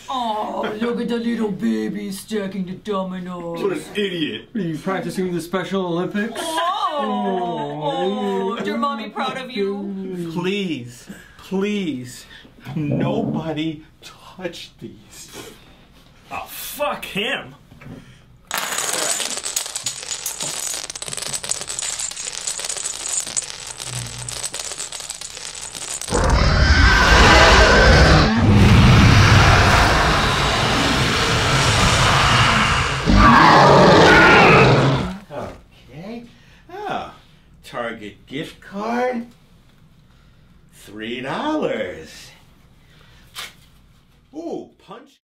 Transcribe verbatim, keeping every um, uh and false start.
Oh, look at the little baby stacking the dominoes. What an idiot. Are you practicing the Special Olympics? Oh, oh, is your mommy proud of you? Please, please, nobody touch these. Oh, fuck him. Okay. Oh, Target gift card. Three dollars. Ooh, punch.